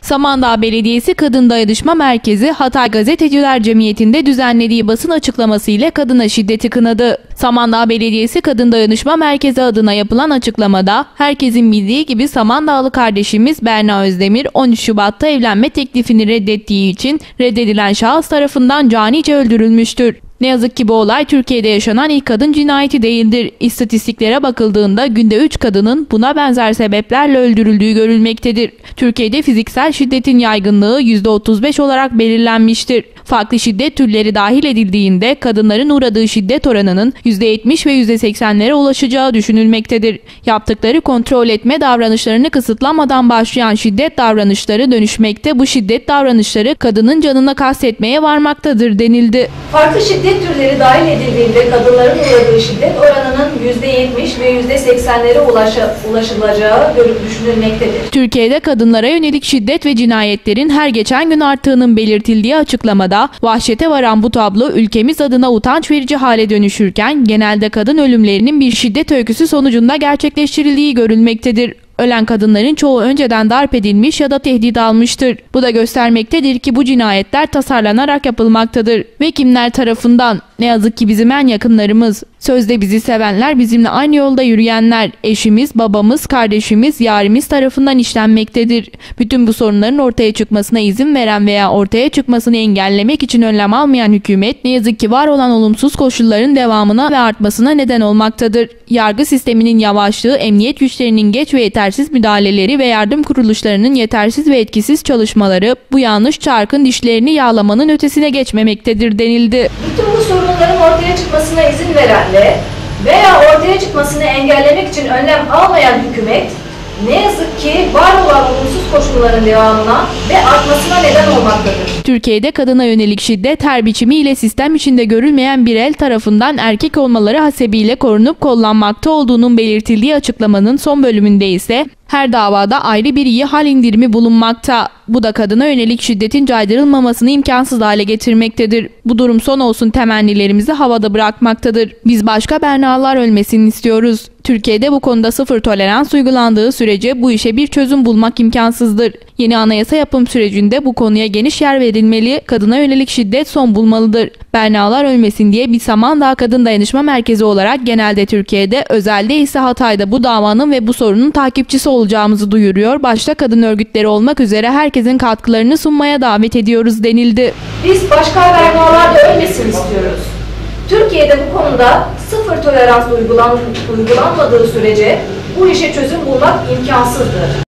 Samandağ Belediyesi Kadın Dayanışma Merkezi Hatay Gazeteciler Cemiyeti'nde düzenlediği basın açıklaması ile kadına şiddeti kınadı. Samandağ Belediyesi Kadın Dayanışma Merkezi adına yapılan açıklamada herkesin bildiği gibi Samandağlı kardeşimiz Berna Özdemir 13 Şubat'ta evlenme teklifini reddettiği için reddedilen şahıs tarafından canice öldürülmüştür. Ne yazık ki bu olay Türkiye'de yaşanan ilk kadın cinayeti değildir. İstatistiklere bakıldığında günde 3 kadının buna benzer sebeplerle öldürüldüğü görülmektedir. Türkiye'de fiziksel şiddetin yaygınlığı %35 olarak belirlenmiştir. Farklı şiddet türleri dahil edildiğinde kadınların uğradığı şiddet oranının %70 ve %80'lere ulaşacağı düşünülmektedir. Yaptıkları kontrol etme davranışlarını kısıtlamadan başlayan şiddet davranışları dönüşmekte, bu şiddet davranışları kadının canına kastetmeye varmaktadır denildi. Farklı şiddet türleri dahil edildiğinde kadınların uğradığı şiddet oranının %70 ve %80'lere ulaşılacağı düşünülmektedir. Türkiye'de kadınlara yönelik şiddet ve cinayetlerin her geçen gün arttığının belirtildiği açıklamada vahşete varan bu tablo ülkemiz adına utanç verici hale dönüşürken genelde kadın ölümlerinin bir şiddet öyküsü sonucunda gerçekleştirildiği görülmektedir. Ölen kadınların çoğu önceden darp edilmiş ya da tehdit almıştır. Bu da göstermektedir ki bu cinayetler tasarlanarak yapılmaktadır. Ve kimler tarafından? Ne yazık ki bizim en yakınlarımız. Sözde bizi sevenler, bizimle aynı yolda yürüyenler, eşimiz, babamız, kardeşimiz, yarimiz tarafından işlenmektedir. Bütün bu sorunların ortaya çıkmasına izin veren veya ortaya çıkmasını engellemek için önlem almayan hükümet ne yazık ki var olan olumsuz koşulların devamına ve artmasına neden olmaktadır. Yargı sisteminin yavaşlığı, emniyet güçlerinin geç ve yetersiz müdahaleleri ve yardım kuruluşlarının yetersiz ve etkisiz çalışmaları bu yanlış çarkın dişlerini yağlamanın ötesine geçmemektedir denildi. Bütün bu sorunların ortaya çıkmasına izin veren veya ortaya çıkmasını engellemek için önlem almayan hükümet ne yazık ki var olan olumsuz koşulların devamına ve artmasına neden olmaktadır. Türkiye'de kadına yönelik şiddet her biçimiyle sistem içinde görülmeyen bir el tarafından erkek olmaları hasebiyle korunup kollanmakta olduğunun belirtildiği açıklamanın son bölümünde ise her davada ayrı bir iyi hal indirimi bulunmakta. Bu da kadına yönelik şiddetin caydırılmamasını imkansız hale getirmektedir. Bu durum son olsun temennilerimizi havada bırakmaktadır. Biz başka Bernalar ölmesini istiyoruz. Türkiye'de bu konuda sıfır tolerans uygulandığı sürece bu işe bir çözüm bulmak imkansızdır. Yeni anayasa yapım sürecinde bu konuya geniş yer verilmeli, kadına yönelik şiddet son bulmalıdır. Bernalar ölmesin diye bir Samandağ Kadın Dayanışma Merkezi olarak genelde Türkiye'de, özelde ise Hatay'da bu davanın ve bu sorunun takipçisi olacağımızı duyuruyor. Başta kadın örgütleri olmak üzere herkesin katkılarını sunmaya davet ediyoruz denildi. Biz başka Bernalar da ölmesin istiyoruz. Türkiye'de bu konuda sıfır tolerans uygulanmadığı sürece bu işe çözüm bulmak imkansızdır.